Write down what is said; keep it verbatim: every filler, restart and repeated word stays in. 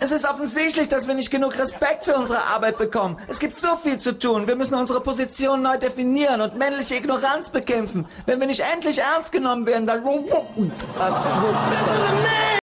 Es ist offensichtlich, dass wir nicht genug Respekt für unsere Arbeit bekommen. Es gibt so viel zu tun. Wir müssen unsere Position neu definieren und männliche Ignoranz bekämpfen. Wenn wir nicht endlich ernst genommen werden, dann...